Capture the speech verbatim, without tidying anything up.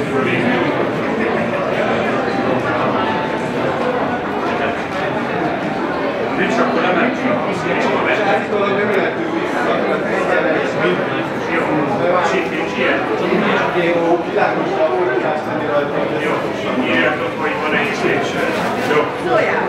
És akkor nem lehet csak azt mondani, hogy állítólag nem lehető vissza, mert egyenlés minden. Jó, és ilyen. Jó, világosra oldást tenni rajta. Jó, ilyen, hogy van egy is. Jó.